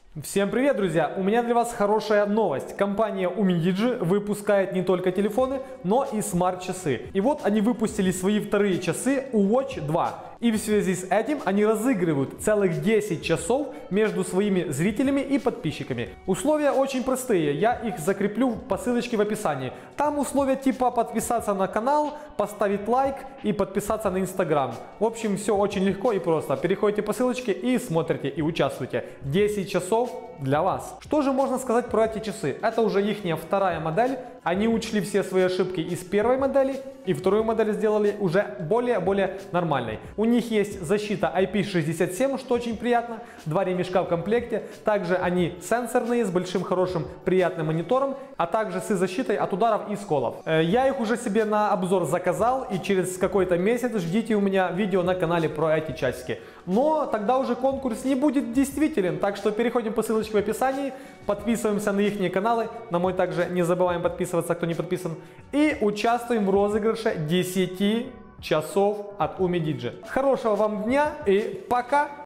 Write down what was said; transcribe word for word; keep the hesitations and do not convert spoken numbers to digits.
Всем привет, друзья! У меня для вас хорошая новость. Компания Умидиджи выпускает не только телефоны, но и смарт-часы. И вот они выпустили свои вторые часы Watch два. И в связи с этим они разыгрывают целых десять часов между своими зрителями и подписчиками. Условия очень простые, я их закреплю по ссылочке в описании. Там условия типа подписаться на канал, поставить лайк и подписаться на Instagram. В общем, все очень легко и просто. Переходите по ссылочке и смотрите и участвуйте. десять часов для вас. Что же можно сказать про эти часы? Это уже их вторая модель. Они учли все свои ошибки из первой модели и вторую модель сделали уже более-более нормальной. У них есть защита ай пи шестьдесят семь, что очень приятно, два ремешка в комплекте. Также они сенсорные, с большим хорошим приятным монитором, а также с защитой от ударов и сколов. Я их уже себе на обзор заказал, и через какой-то месяц ждите у меня видео на канале про эти часики. Но тогда уже конкурс не будет действителен, так что переходим по ссылочке в описании, подписываемся на их каналы, на мой также не забываем подписываться, кто не подписан, и участвуем в розыгрыше десяти часов от Умидиджи. Хорошего вам дня и пока!